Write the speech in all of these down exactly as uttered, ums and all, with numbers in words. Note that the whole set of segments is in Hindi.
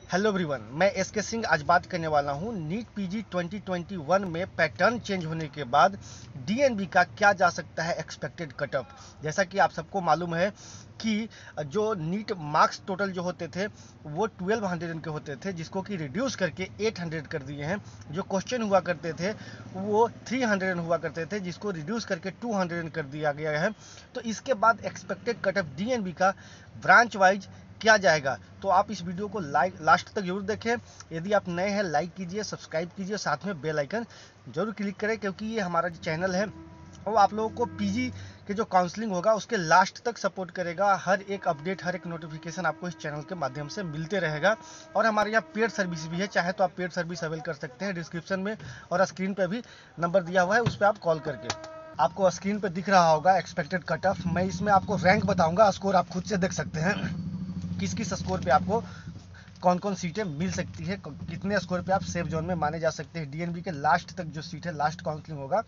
हेलो एवरीवन, मैं एस के सिंह आज बात करने वाला हूं NEET PG twenty twenty one में पैटर्न चेंज होने के बाद डीएनबी का क्या जा सकता है एक्सपेक्टेड कट ऑफ। जैसा कि आप सबको मालूम है कि जो नीट मार्क्स टोटल जो होते थे वो ट्वेल्व हंड्रेड के होते थे, जिसको कि रिड्यूस करके एट हंड्रेड कर दिए हैं। जो क्वेश्चन हुआ करते थे वो थ्री हंड्रेड हुआ करते थे, जिसको रिड्यूस करके टू हंड्रेड कर दिया गया है। तो इसके बाद एक्सपेक्टेड कट ऑफ डीएनबी का ब्रांच वाइज क्या जाएगा, तो आप इस वीडियो को लाइक लास्ट तक जरूर देखें। यदि आप नए हैं लाइक कीजिए, सब्सक्राइब कीजिए, साथ में बेल आइकन जरूर क्लिक करें, क्योंकि ये हमारा जो चैनल है वो आप लोगों को पीजी के जो काउंसलिंग होगा उसके लास्ट तक सपोर्ट करेगा। हर एक अपडेट, हर एक नोटिफिकेशन आपको इस चैनल के माध्यम से मिलते रहेगा। और हमारे यहाँ पेड सर्विस भी है, चाहे तो आप पेड सर्विस अवेल कर सकते हैं। डिस्क्रिप्शन में और स्क्रीन पर भी नंबर दिया हुआ है, उस पर आप कॉल करके। आपको स्क्रीन पर दिख रहा होगा एक्सपेक्टेड कट ऑफ। मैं इसमें आपको रैंक बताऊंगा, स्कोर आप खुद से देख सकते हैं किस किस स्कोर पे आपको कौन कौन सीटें मिल सकती है, कितने स्कोर पे आप सेफ जोन में माने जा सकते हैं। डीएनबी के लास्ट तक जो सीट है, लास्ट काउंसलिंग होगा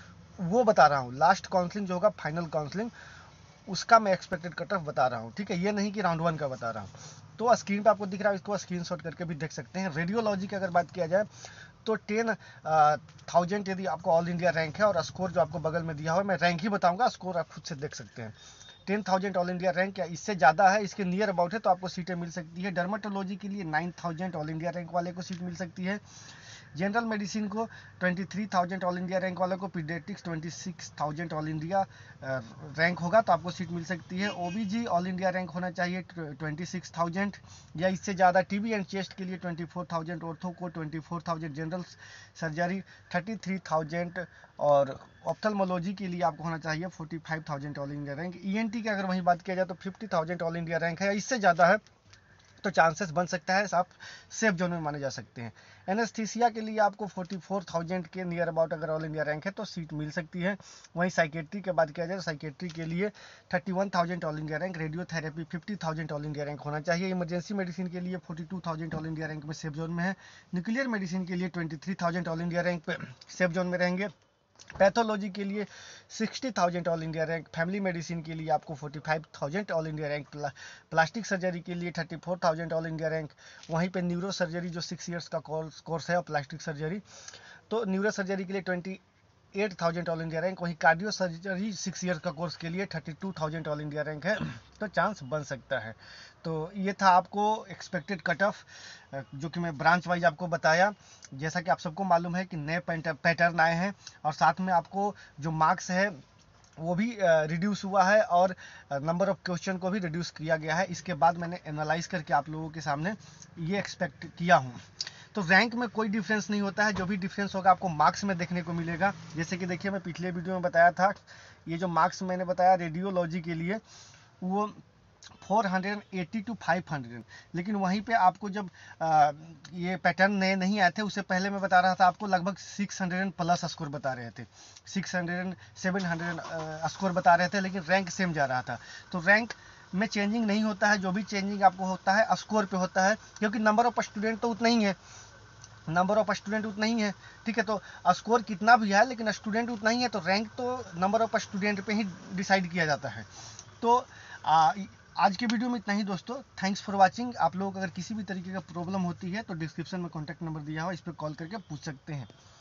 वो बता रहा हूँ। लास्ट काउंसलिंग जो होगा, फाइनल काउंसलिंग, उसका मैं एक्सपेक्टेड कट ऑफ बता रहा हूँ, ठीक है। ये नहीं कि राउंड वन का बता रहा हूँ। तो स्क्रीन पे आपको दिख रहा है, इसको स्क्रीनशॉट करके भी देख सकते हैं। रेडियोलॉजी की अगर बात किया जाए तो टेन थाउजेंड यदि आपको ऑल इंडिया रैंक है, और स्कोर जो आपको बगल में दिया हुआ है, मैं रैंक ही बताऊंगा, स्कोर आप खुद से देख सकते हैं। Ten thousand all India rank या इससे ज़्यादा है, इसके नियर अबाउट है, तो आपको सीटें मिल सकती है। डर्माटोलॉजी के लिए nine thousand all India rank वाले को सीट मिल सकती है। जनरल मेडिसिन को twenty three thousand all India rank वालों को, paediatrics twenty six thousand all India rank होगा तो आपको सीट मिल सकती है। ओबीजी ऑल इंडिया रैंक होना चाहिए ट्वेंटी सिक्स थाउजेंड या इससे ज़्यादा। टीबी एंड चेस्ट के लिए ट्वेंटी फोर थाउजेंड, ऑर्थो को twenty four thousand, general surgery thirty three thousand, और ऑप्थल्मोलॉजी के लिए आपको होना चाहिए forty five thousand all India rank. ENT की अगर वहीं बात किया जाए तो fifty thousand all India rank है या इससे ज़्यादा है, तो चांसेस बन सकता है आप सेफ जोन में माने जा सकते हैं। एनेस्थीसिया के लिए आपको फोर्टी फोर थाउजेंड के नियर अबाउट अगर ऑल इंडिया रैंक है तो सीट मिल सकती है। वहीं साइकेट्री की बात किया जाए तो साइकेट्री के लिए thirty one thousand all India rank, radiotherapy fifty thousand all India rank होना चाहिए। इमरजेंसी मेडिसिन के लिए forty two thousand all India rank में सेफ जोन में है। न्यूक्लियर मेडिसिन के लिए twenty three thousand all India rank पे सेफ जोन में रहेंगे। पैथोलॉजी के लिए sixty thousand all India rank, family medicine के लिए आपको forty five thousand all India rank, प्ला, प्लास्टिक सर्जरी के लिए thirty four thousand all India rank. वहीं पे न्यूरो सर्जरी जो सिक्स इयर्स का कोर्स कोर्स है, और प्लास्टिक सर्जरी, तो न्यूरो सर्जरी के लिए twenty eight thousand all India rank. वहीं कार्डियो सर्जरी सिक्स ईयर का कोर्स के लिए thirty two thousand all India rank है, तो चांस बन सकता है। तो ये था आपको एक्सपेक्टेड कट ऑफ, जो कि मैं ब्रांच वाइज आपको बताया। जैसा कि आप सबको मालूम है कि नए पैटर्न आए हैं, और साथ में आपको जो मार्क्स है वो भी रिड्यूस हुआ है, और नंबर ऑफ क्वेश्चन को भी रिड्यूस किया गया है। इसके बाद मैंने एनालाइज करके आप लोगों के सामने ये एक्सपेक्ट किया हूँ। तो रैंक में कोई डिफरेंस नहीं होता है, जो भी डिफरेंस होगा आपको मार्क्स में देखने को मिलेगा। जैसे कि देखिए, मैं पिछले वीडियो में बताया था, ये जो मार्क्स मैंने बताया रेडियोलॉजी के लिए वो four eighty two five hundred, लेकिन वहीं पे आपको जब आ, ये पैटर्न नए नहीं आए थे, उससे पहले मैं बता रहा था आपको लगभग सिक्स हंड्रेड प्लस स्कोर बता रहे थे, six hundred seven hundred score बता रहे थे, लेकिन रैंक सेम जा रहा था। तो रैंक में चेंजिंग नहीं होता है, जो भी चेंजिंग आपको होता है स्कोर पे होता है, क्योंकि नंबर ऑफ स्टूडेंट तो उतना ही है, नंबर ऑफ स्टूडेंट उतना ही है, ठीक है। तो स्कोर कितना भी है लेकिन स्टूडेंट उतना ही है, तो रैंक तो नंबर ऑफ स्टूडेंट पे ही डिसाइड किया जाता है। तो आ, आज के वीडियो में इतना ही दोस्तों। Thanks for watching. आप लोगों को अगर किसी भी तरीके का प्रॉब्लम होती है तो डिस्क्रिप्शन में कॉन्टैक्ट नंबर दिया हुआ, इस पर कॉल करके पूछ सकते हैं।